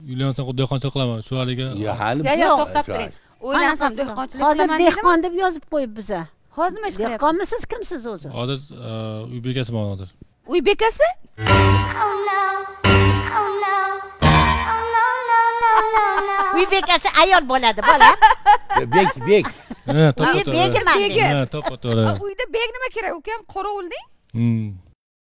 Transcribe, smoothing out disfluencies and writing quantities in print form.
uylansam dehqonchilik qilaman shu haliga. hali yo'q to'xtab turing. O'ylansam dehqonchilik hozir qilaman dehqon deb yozib qo'yibmiz. hozir nima ish qilyapsiz? Dehqonmisiz, kimsiz o'zi? Hozir uy bekasiman hozir. Uy bekasi? Uy bekasi ayol bo'ladi, bola. bek Ha, to'xta. Begiman. Ha, to'xta. Uyda bek nima kerak? Ukam qorovulding?